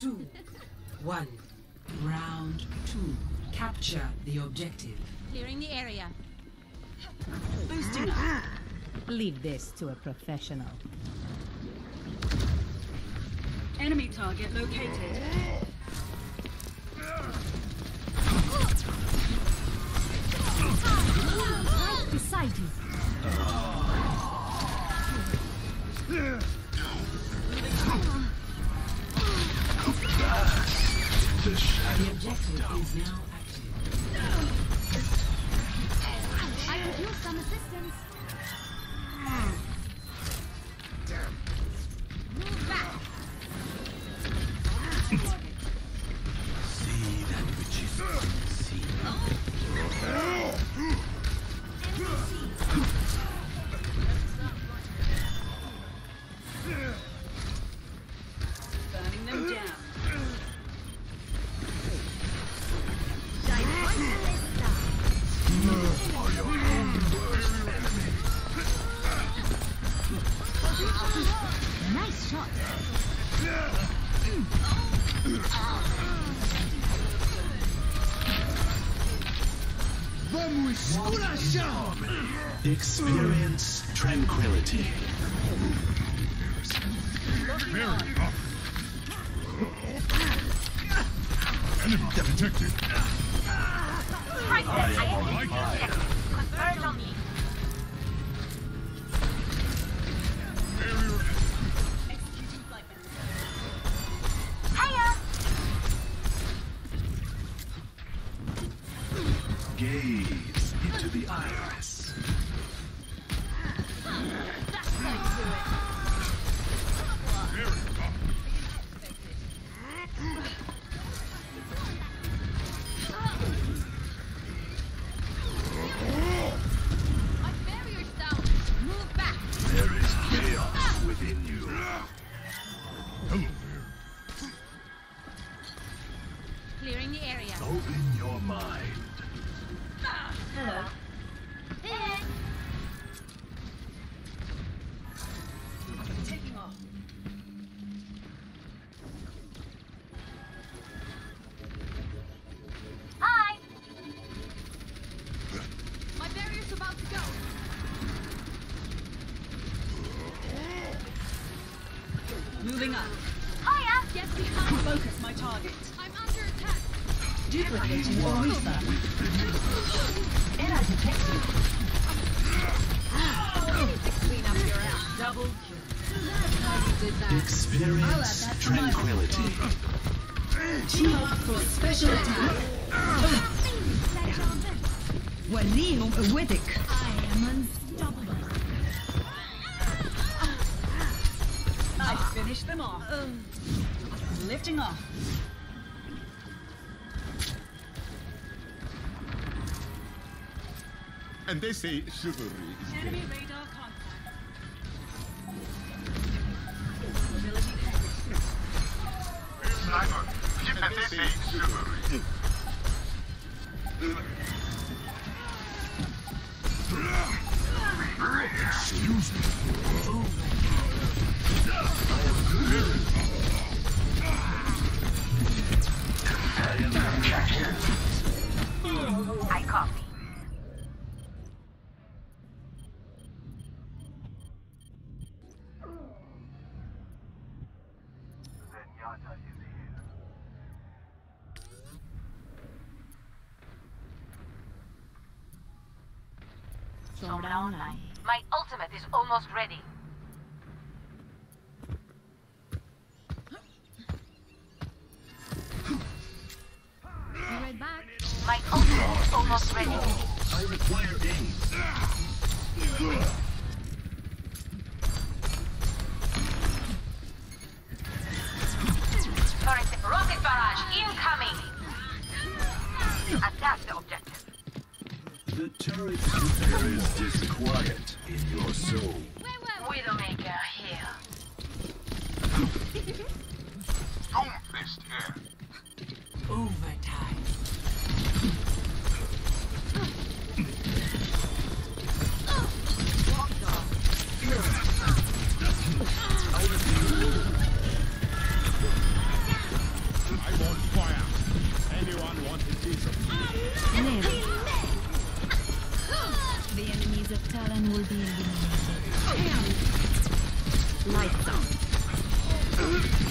2, 1. Round 2. Capture the objective. Clearing the area. Boosting up. Leave this to a professional. Enemy target located. Right beside you. The objective is now active. I could use some assistance. Move back. See that which is unseen. Burning them down. Nice shot. Experience tranquility. Enemy detected. Converge on me. Gaze into the iris. My barrier's down. Move back. There is chaos within you. Hello there. Clearing the area. Open your mind. Hello. Taking off. Hi. My barrier's about to go. Moving up. Hiya. Get behind. Focus my target. I'm under attack. Duplicating your reaper. Error detected. Clean up your ass. Double kill. Experience tranquility. Team up for special attack. وليهم قوتك. I am unstoppable. I finished them off. Lifting off. And they say chivalry is Enemy dead. radar contact. Mobility package. And they say chivalry. Excuse me. I copy. Zenyatta is here. Showdown 9. My ultimate is almost ready. Be right back. My ultimate is almost ready. I require aid. Current rocket barrage incoming. Attack the objective. The turret. There is disquiet in your soul. Widowmaker here. Doomfist here. Overtime. enemies of Talon will be eliminated. Lights out.